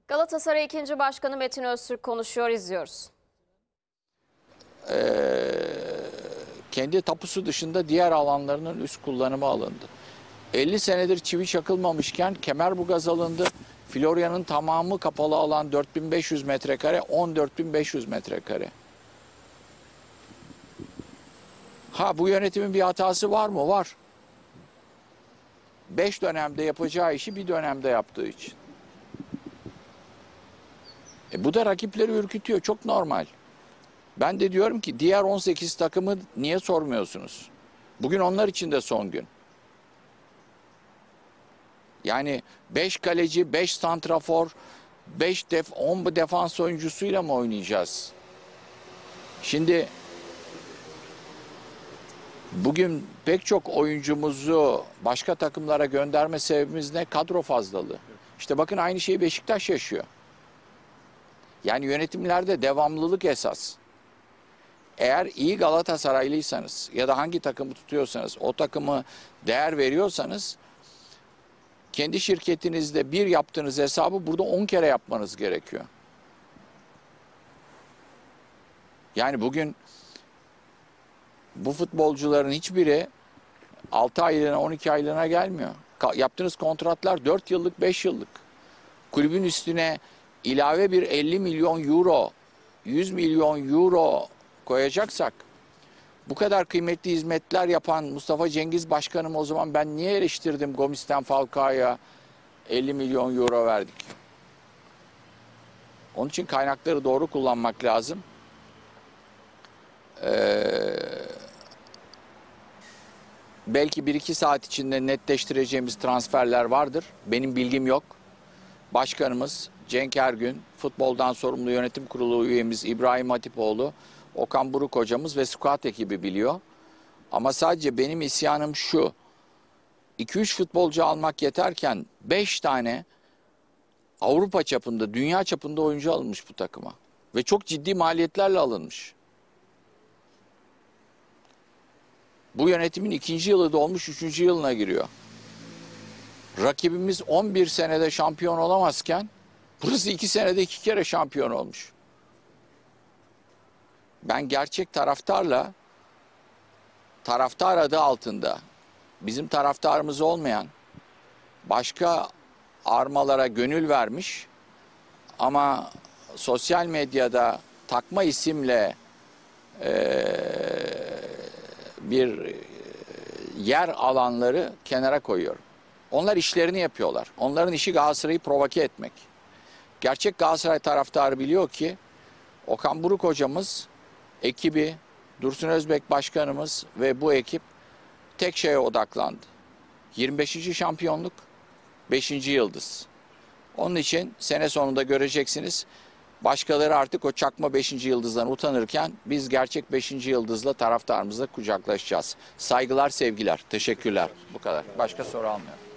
Galatasaray 2. Başkanı Metin Öztürk konuşuyor, izliyoruz. Kendi tapusu dışında diğer alanlarının üst kullanımı alındı. 50 senedir çivi çakılmamışken Kemerburgaz alındı. Florya'nın tamamı kapalı alan 4500 metrekare, 14.500 metrekare. Bu yönetimin bir hatası var mı? Var. 5 dönemde yapacağı işi bir dönemde yaptığı için. Bu da rakipleri ürkütüyor. Çok normal. Ben de diyorum ki diğer 18 takımı niye sormuyorsunuz? Bugün onlar için de son gün. Yani 5 kaleci, 5 santrafor, 10 defans oyuncusuyla mı oynayacağız? Şimdi bugün pek çok oyuncumuzu başka takımlara gönderme sebebimiz ne? Kadro fazlalığı. İşte bakın aynı şeyi Beşiktaş yaşıyor. Yani yönetimlerde devamlılık esas. Eğer iyi Galatasaraylıysanız ya da hangi takımı tutuyorsanız, o takımı değer veriyorsanız kendi şirketinizde bir yaptığınız hesabı burada 10 kere yapmanız gerekiyor. Yani bugün bu futbolcuların hiçbiri 6 aylığına 12 aylığına gelmiyor. Yaptığınız kontratlar 4 yıllık 5 yıllık. Kulübün üstüne ilave bir 50 milyon euro 100 milyon euro koyacaksak bu kadar kıymetli hizmetler yapan Mustafa Cengiz Başkanım o zaman ben niye eleştirdim Gomis'ten Falcao'ya 50 milyon euro verdik? Onun için kaynakları doğru kullanmak lazım. Belki 1-2 saat içinde netleştireceğimiz transferler vardır. Benim bilgim yok. Başkanımız Cenk Ergün, futboldan sorumlu yönetim kurulu üyemiz İbrahim Hatipoğlu, Okan Buruk hocamız ve squad ekibi biliyor. Ama sadece benim isyanım şu. 2-3 futbolcu almak yeterken 5 tane Avrupa çapında, dünya çapında oyuncu alınmış bu takıma. Ve çok ciddi maliyetlerle alınmış. Bu yönetimin 2. yılı dolmuş, 3. yılına giriyor. Rakibimiz 11 senede şampiyon olamazken burası 2 senede 2 kere şampiyon olmuş. Ben gerçek taraftarla taraftar adı altında bizim taraftarımız olmayan başka armalara gönül vermiş ama sosyal medyada takma isimle bir yer alanları kenara koyuyorum. Onlar işlerini yapıyorlar. Onların işi Galatasaray'ı provoke etmek. Gerçek Galatasaray taraftarı biliyor ki Okan Buruk hocamız, ekibi, Dursun Özbek başkanımız ve bu ekip tek şeye odaklandı. 25. şampiyonluk, 5. yıldız. Onun için sene sonunda göreceksiniz. Başkaları artık o çakma 5. yıldızdan utanırken biz gerçek 5. yıldızla taraftarımızla kucaklaşacağız. Saygılar, sevgiler. Teşekkürler. Bu kadar. Başka soru almıyorum.